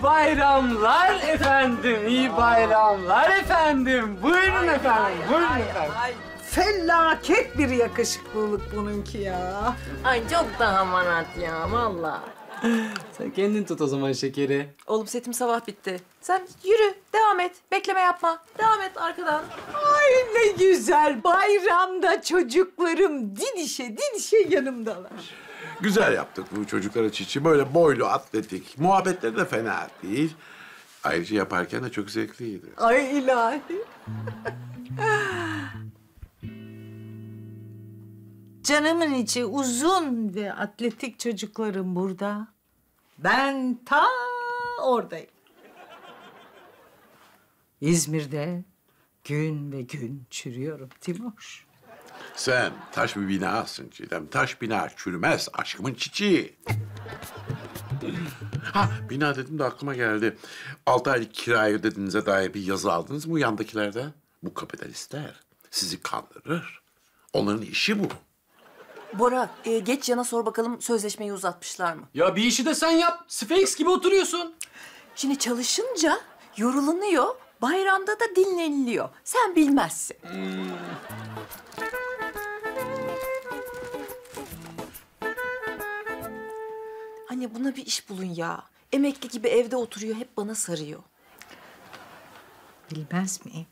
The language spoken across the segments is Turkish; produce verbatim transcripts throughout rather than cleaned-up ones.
bayramlar efendim, iyi bayramlar efendim. Buyurun ay, efendim, ay, buyurun ay, efendim. Ay, felaket bir yakışıklılık bununki ya. Ay çok daha manat ya vallahi. Sen kendin tut o zaman şekeri. Oğlum setim sabah bitti. Sen yürü, devam et. Bekleme yapma. Devam et arkadan. Ay ne güzel bayramda çocuklarım didişe didişe yanımdalar. Güzel yaptık bu çocuklar için. Böyle boylu, atletik. Muhabbetleri de fena değil. Ayrıca yaparken de çok zevkliydi. Ay ilahi. Canımın içi uzun ve atletik çocuklarım burada. Ben ta oradayım. İzmir'de gün ve gün çürüyorum Timur. Sen taş bir binasın Çiğdem. Taş bina çürümez. Aşkımın çiçeği. Ha, bina dedim de aklıma geldi. Altı aylık kirayı ödediğinize dair bir yazı aldınız mı bu yandakilerde? Bu kapitalistler sizi kandırır. Onların işi bu. Bora, e, geç yana sor bakalım sözleşmeyi uzatmışlar mı? Ya bir işi de sen yap. Sphinx gibi oturuyorsun. Şimdi çalışınca yorulunuyor, bayramda da dinleniliyor. Sen bilmezsin. Anne buna bir iş bulun ya. Emekli gibi evde oturuyor, hep bana sarıyor. Bilmez miyim?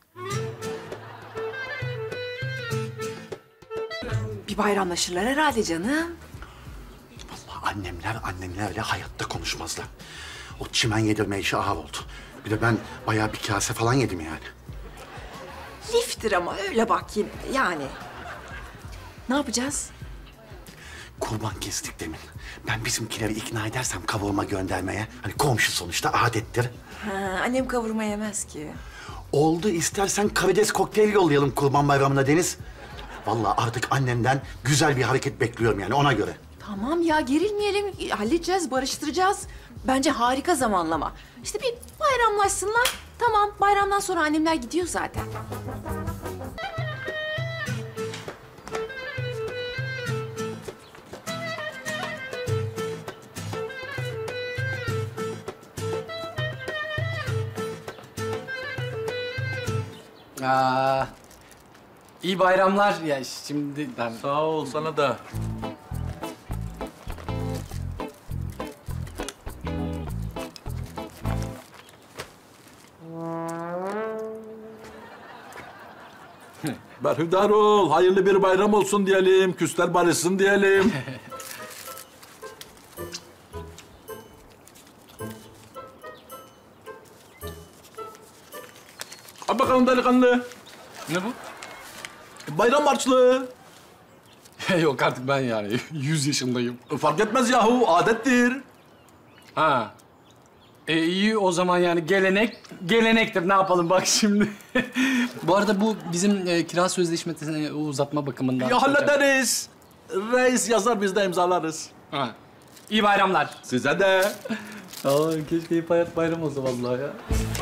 Bir bayramlaşırlar herhalde canım. Vallahi annemler annemlerle hayatta konuşmazlar. O çimen yedirme işi ağır oldu. Bir de ben bayağı bir kase falan yedim yani. Liftir ama öyle bak yine de yani. Ne yapacağız? Kurban kestik demin. Ben bizimkileri ikna edersem kavurma göndermeye. Hani komşu sonuçta adettir. Ha, annem kavurma yemez ki. Oldu istersen karides kokteyl yollayalım kurban bayramına Deniz. Vallahi artık annemden güzel bir hareket bekliyorum yani ona göre. Tamam ya gerilmeyelim. Halledeceğiz, barıştıracağız. Bence harika zamanlama. İşte bir bayramlaşsınlar. Tamam bayramdan sonra annemler gidiyor zaten. Aa, iyi bayramlar ya şimdi ben... Sağ ol sana da. Berhudar ol, hayırlı bir bayram olsun diyelim, küsler barışsın diyelim. Al bakalım delikanlı. Ne bu? Bayram harçlığı. Yok artık ben yani yüz yaşındayım. Fark etmez yahu, adettir. Ha. E iyi o zaman yani gelenek gelenektir. Ne yapalım bak şimdi. Bu arada bu bizim e, kira sözleşmesini uzatma bakımından. Ya hallederiz. Reis yazar, biz de imzalarız. Ha. İyi bayramlar. Size de. Aa, keşke hep hayat bayram olsa vallahi ya.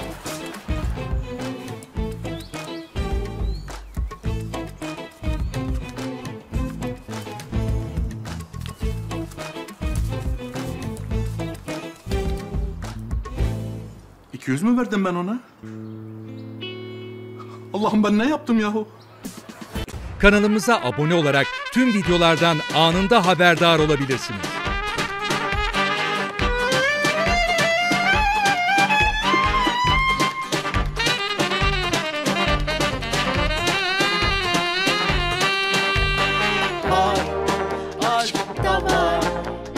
iki yüz mü verdim ben ona? Allah'ım ben ne yaptım yahu? Kanalımıza abone olarak tüm videolardan anında haberdar olabilirsiniz.